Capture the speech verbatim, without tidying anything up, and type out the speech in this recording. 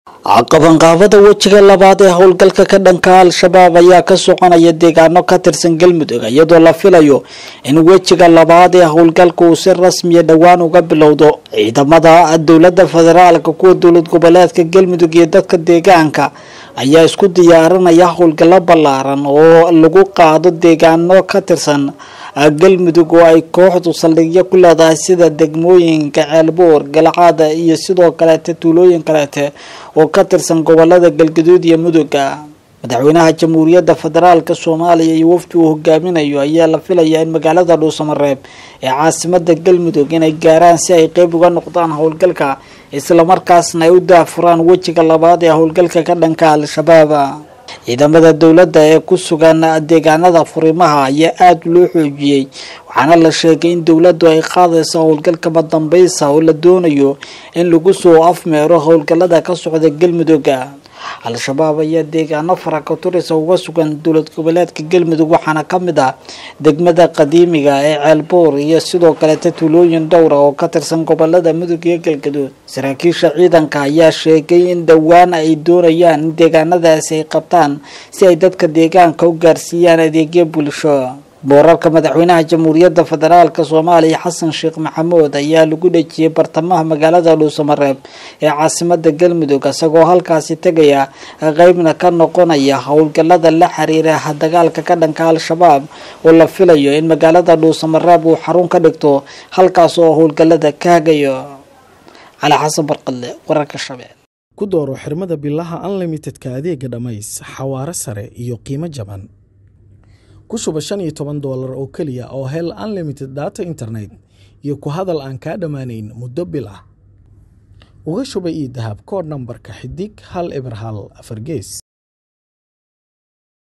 qabanqaabada wajiga labaad ee howlgalka ka dhanka al-shabaab ayaa ka soconaya deegaano ka tirsan galmudug iyadoo la filayo in wajiga labaad ee howlgalka uu si rasmi ah dhawaan uga bilowdo. ciidamada dowladda federaalka kuwa dowlad goboleedka galmudug iyo dadka deegaanka ayaa isku diyaarinaya howlgallo ballaaran oo lagu qaado deegaano ka tirsan galmudug oo ay kooxdu saldhigyo ku leedahay sida degmooyinka Ceelbuur, Galcad iyo sidoo kale tuulooyin kale oo ka tirsan gobolada Galgaduud iyo Mudug. madaxweynaha jamhuuriyadda federaalka Soomaaliya iyo wafdi uu hogaaminayo ayaa la filayaa in magaalada Dhuusamareeb ee caasimadda galmudug inay gaaraan si ay qayb uga noqdaan howlgalka isla markaasna ay u daafuraan wajiga labaad ee howlgalka ka dhanka al-shabaab. ciidamada dowladda ee ku sugan deegaanada furimaha ayaa aad loo xoojiyay waxaana la sheegay in dowladdu ay qaadayso howlgalka badambeysa oo la doonayo in lagu soo afmeero howlgallada ka socda galmudug. al-shabaab ayaa deegaano farakaturisa uga sugan dowlad goboleedka galmudug waxaana ka mid ah degmada qadiimiga ee Ceelbuur iyo sidoo kale tuulooyin dhowr ah oo ka tirsan gobolada Mudug iyo Galgaduud. saraakiisha ciidanka ayaa sheegay in dhawaan ay doonayaan in deegaanadaasi ay qabtaan si ay dadka deegaanka u gaarsiiyaan adeegyo bulsho. boorarka madaxweynaha jamhuuriyadda federaalka Soomaaliya Xasan Sheekh Maxamuud ayaa lagu dhajiyay bartamaha magaalada Dhuusamareeb ee caasimadda galmudug isagoo halkaasi tagaya qaybna ka noqonaya howlgallada la xiriira dagaalka ka dhanka al-shabaab oo la filayo in magaalada Dhuusamareeb uu xarun ka dhigto halkaas oo howlgallada ka hagayo. Cali Xasan Barqadle, wararka Shabeelle. ku dooro xirmada billaha unlimited-ka adeega dhamays xawaare sare iyo qiimo jaban. ku shuba shan iyo toban doolar oo kaliya oo hel unlimited data internet iyo ku hadal aan ka dhamaanayn muddo bil ah. uga shuba ii dahab kood nambarka xidig hal eber hal afar gees.